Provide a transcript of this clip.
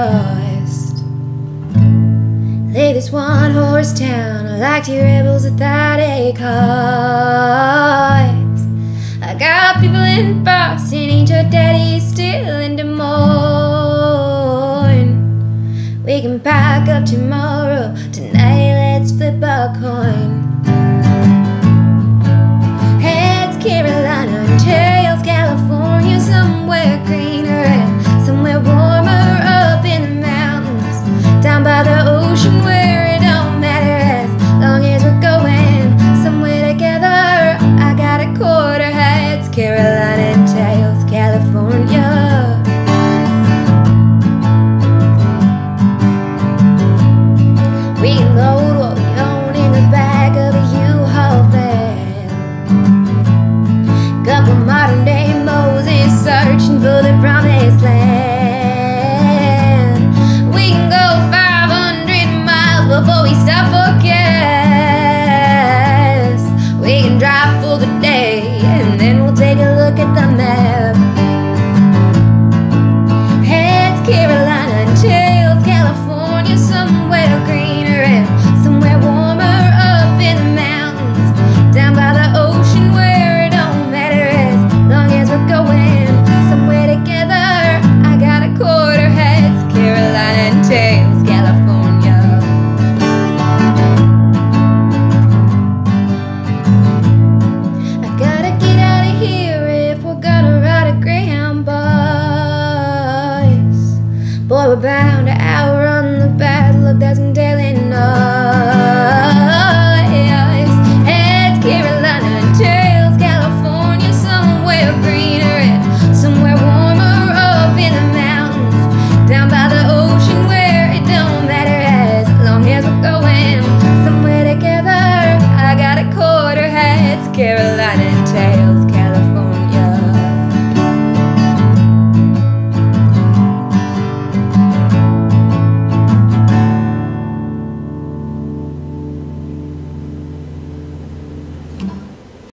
lost. Leave this one-horse town like two rebels without a cause. I got people in Boston, ain't your daddy still in Des Moines? We can pack up tomorrow, tonight let's flip a coin. Heads Carolina, tails California, somewhere greener and somewhere warmer up in the mountains, down by the ocean where it don't matter as long as we're going somewhere together. I got a quarter. Heads Carolina, tails California. We load what we own in the back of a U-Haul van. Couple modern day Moses searching for the promised land. We can go 500 miles before we stop for gas. We can drive for the day and then we'll take a look at the map. Heads Carolina, tails California, somewhere greener and somewhere warmer up in the mountains, down by the ocean where it don't matter as long as we're going somewhere together. I got a quarter. Heads Carolina and tails California. I gotta get out of here if we're gonna ride a Greyhound, boys. Boy, we're bound to outrun the battle of Des Moines daily night.